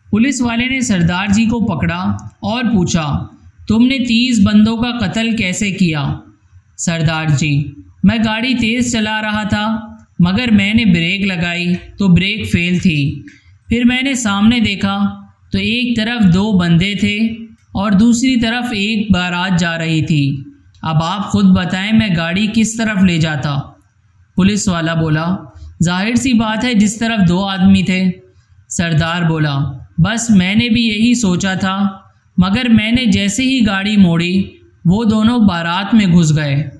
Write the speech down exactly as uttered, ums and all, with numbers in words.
Police वाले ने सरदार जी को पकड़ा और पूछा, तुमने तीस बंदों का कत्ल कैसे किया? सरदार जी, मैं गाड़ी तेज़ चला रहा था, मगर मैंने ब्रेक लगाई तो ब्रेक फेल थी। फिर मैंने सामने देखा तो एक तरफ दो बंदे थे और दूसरी तरफ एक बारात जा रही थी। अब आप खुद बताएं मैं गाड़ी किस तरफ ले जाता? पुलिस वाला बोला, जाहिर सी बात है जिस तरफ दो आदमी थे। सरदार बोला, बस मैंने भी यही सोचा था, मगर मैंने जैसे ही गाड़ी मोड़ी वो दोनों बारात में घुस गए।